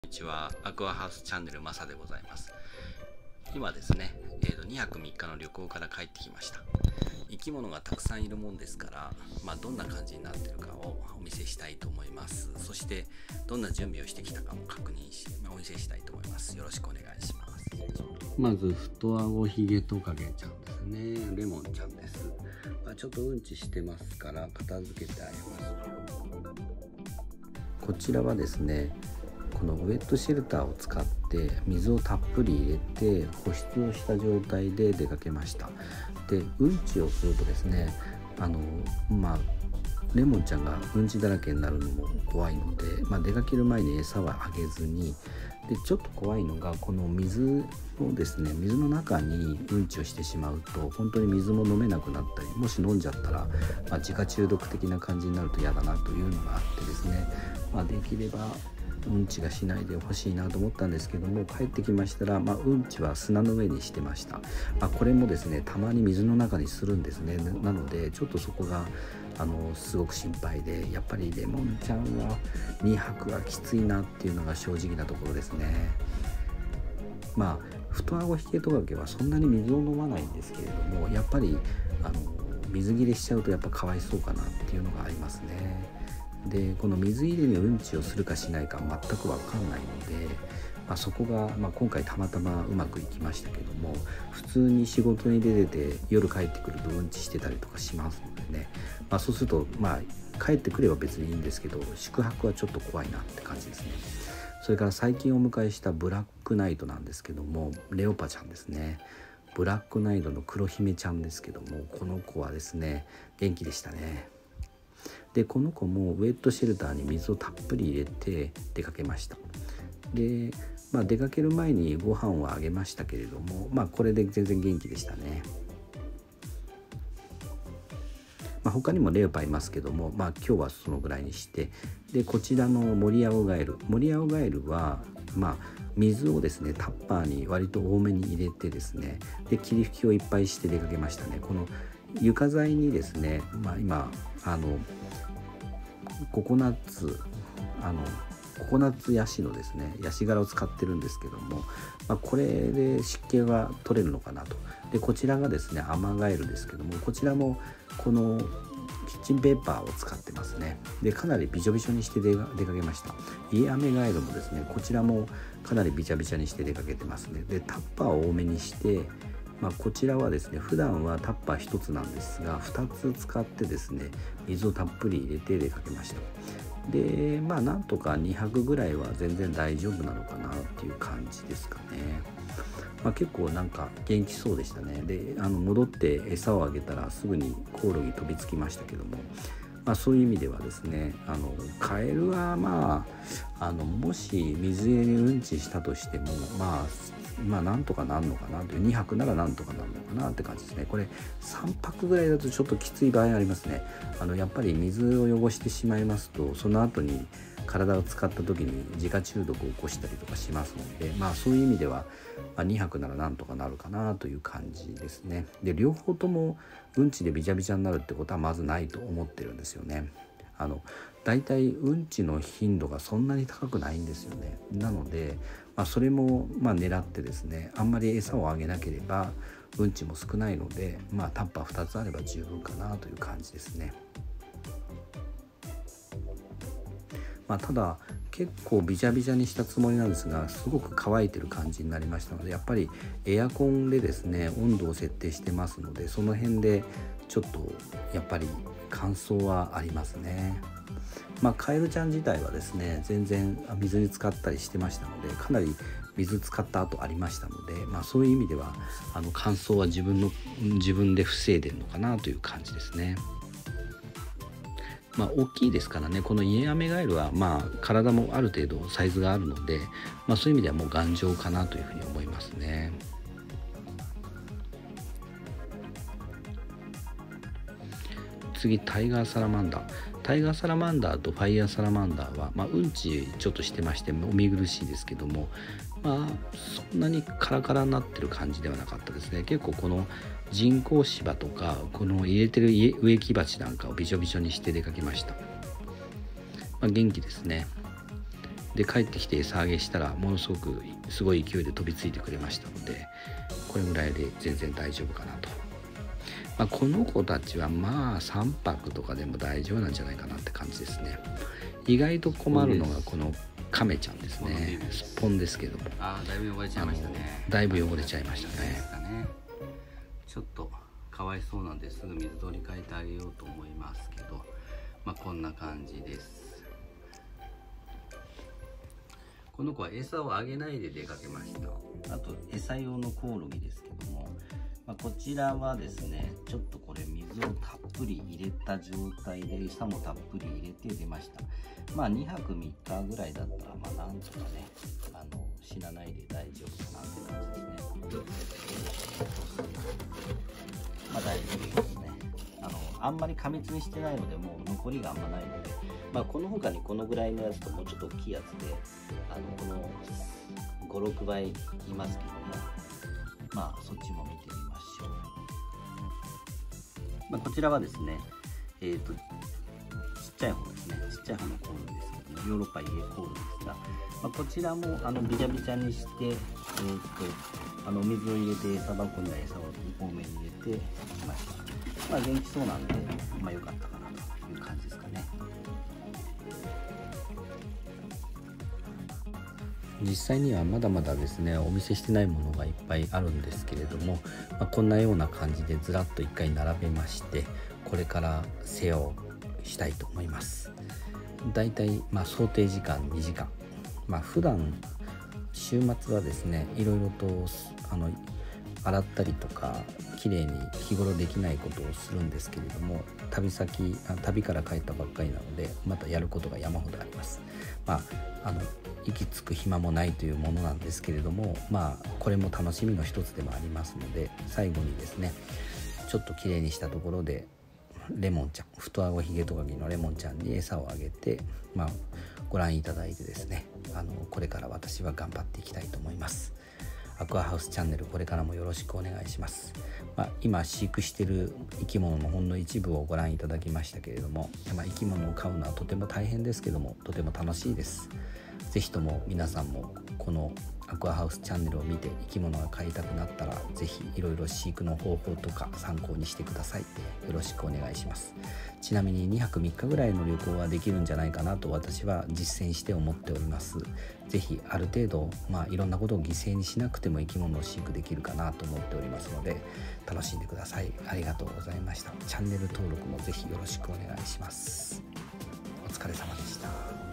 こんにちは、アクアハウスチャンネルマサでございます。今ですね、2泊3日の旅行から帰ってきました。生き物がたくさんいるもんですから、どんな感じになっているかをお見せしたいと思います。そしてどんな準備をしてきたかも確認し、お見せしたいと思います。よろしくお願いします。まずフトアゴヒゲトカゲちゃんですね。レモンちゃんです。ちょっとうんちしてますから片付けてあげます。こちらはですね、このウェットシェルターを使って水をたっぷり入れて保湿をした状態で出かけました。で、うんちをするとですね、レモンちゃんがうんちだらけになるのも怖いので、出かける前に餌はあげずに、でちょっと怖いのがこの水をですね、水の中にうんちをしてしまうと本当に水も飲めなくなったり、もし飲んじゃったら、自家中毒的な感じになると嫌だなというのがあってですね、できればうんちがしないでほしいなと思ったんですけども、帰ってきましたら、うんちは砂の上にしてました。これもですね、たまに水の中にするんですね。なのでちょっとそこがすごく心配で、やっぱりレモンちゃんは2泊はきついなっていうのが正直なところですね。フトアゴヒゲトカゲはそんなに水を飲まないんですけれども、やっぱり水切れしちゃうとやっぱかわいそうかなっていうのがありますね。で、この水入れにうんちをするかしないか全く分かんないので、そこが、今回たまたまうまくいきましたけども、普通に仕事に出てて夜帰ってくるとうんちしてたりとかしますのでね、そうすると帰ってくれば別にいいんですけど、宿泊はちょっと怖いなって感じですね。それから最近お迎えしたブラックナイトなんですけども、レオパちゃんですね。ブラックナイトの黒姫ちゃんですけども、この子はですね、元気でしたね。で、この子もウェットシェルターに水をたっぷり入れて出かけました。で、出かける前にご飯をあげましたけれども、これで全然元気でしたね。他にもレオパいますけども、今日はそのぐらいにして、でこちらのモリアオガエルは水をですね、タッパーに割と多めに入れてですね、で霧吹きをいっぱいして出かけましたね。この床材にですね、今ココナッツヤシのですね、ヤシ殻を使ってるんですけども、これで湿気が取れるのかなと。でこちらがですね、アマガエルですけども、こちらもこのキッチンペーパーを使ってますね。でかなりびちょびちょにして出かけました。イエアメガエルもですね、こちらもかなりびちゃびちゃにして出かけてますね。でタッパーを多めにして、こちらはですね、普段はタッパー1つなんですが2つ使ってですね、水をたっぷり入れて出かけました。でなんとか2泊ぐらいは全然大丈夫なのかなっていう感じですかね。結構なんか元気そうでしたね。で戻って餌をあげたらすぐにコオロギ飛びつきましたけども、そういう意味ではですね、カエルはもし水入れにうんちしたとしてもなんとかなるのかなという、2泊ならなんとかなるのかなって感じですね。これ3泊ぐらいだとちょっときつい場合ありますね。やっぱり水を汚してしまいますと、その後に体を使った時に自家中毒を起こしたりとかしますので、そういう意味では、2泊ならなんとかなるかなという感じですね。で両方ともうんちでびちゃびちゃになるってことはまずないと思ってるんですよね。だいたいうんちの頻度がそんなに高くないんですよね。なので、それも狙ってですね、あんまり餌をあげなければうんちも少ないので、タッパー2つあれば十分かなという感じですね。ただ結構ビチャビチャにしたつもりなんですが、すごく乾いてる感じになりましたので、やっぱりエアコンでですね、温度を設定してますので、その辺でちょっとやっぱり乾燥はありますね。カエルちゃん自体はですね、全然水に浸かったりしてましたので、かなり水浸かった後ありましたので、そういう意味では乾燥は自分で防いでるのかなという感じですね。大きいですからね、このイエアメガエルは体もある程度サイズがあるので、そういう意味ではもう頑丈かなというふうに思いますね。次、タイガーサラマンダーとファイヤーサラマンダーは、うんちちょっとしてましてお見苦しいですけども、そんなにカラカラになってる感じではなかったですね。結構この人工芝とかこの入れてる植木鉢なんかをびちょびちょにして出かけました。元気ですね。 で帰ってきて餌あげしたらものすごい勢いで飛びついてくれましたので、これぐらいで全然大丈夫かなと。この子たちは3泊とかでも大丈夫なんじゃないかなって感じですね。意外と困るのがこのカメちゃんですね。すっぽんですけども、 だいぶ汚れちゃいましたね。 だいぶ汚れちゃいましたね。 ちょっとかわいそうなんですぐ水取り替えてあげようと思いますけど、こんな感じです。この子は餌をあげないで出かけました。あと餌用のコオロギですけども、こちらはですね、ちょっとこれ水をたっぷり入れた状態で餌もたっぷり入れて出ました。2泊3日ぐらいだったらなんとかね、死なないで大丈夫かなって感じですね。大丈夫ですね。あんまり過密にしてないので、もう残りがあんまないので、この他にこのぐらいのやつともうちょっと大きいやつで、この5、6倍いますけども、そっちも見てみましょう。こちらはですね、ちっちゃい方ですね。ちっちゃい方のコオロギですけども、ヨーロッパイエコオロギですが、こちらもびちゃびちゃにして、お水を入れて餌箱には餌を多めに入れてきました。元気そうなんで、良かったかなという感じですかね。 実際にはまだまだですね、お見せしてないものがいっぱいあるんですけれども、こんなような感じでずらっと1回並べまして、これから世話をしたいと思います。だいたい想定時間2時間、普段週末はですね、いろいろと洗ったりとかきれいに日頃できないことをするんですけれども、旅から帰ったばっかりなのでまたやることが山ほどあります。息つく暇もないというものなんですけれども、これも楽しみの一つでもありますので、最後にですね、ちょっときれいにしたところでレモンちゃん、太あごひげトカゲのレモンちゃんに餌をあげて、ご覧いただいてですね、これから私は頑張っていきたいと思います。アクアハウスチャンネル、これからもよろしくお願いします。今飼育している生き物のほんの一部をご覧いただきましたけれども、生き物を飼うのはとても大変ですけども、とても楽しいです。ぜひとも皆さんもこのアクアハウスチャンネルを見て生き物が飼いたくなったら、ぜひいろいろ飼育の方法とか参考にしてください。よろしくお願いします。ちなみに2泊3日ぐらいの旅行はできるんじゃないかなと私は実践して思っております。ぜひある程度いろんなことを犠牲にしなくても生き物を飼育できるかなと思っておりますので、楽しんでください。ありがとうございました。チャンネル登録もぜひよろしくお願いします。お疲れ様でした。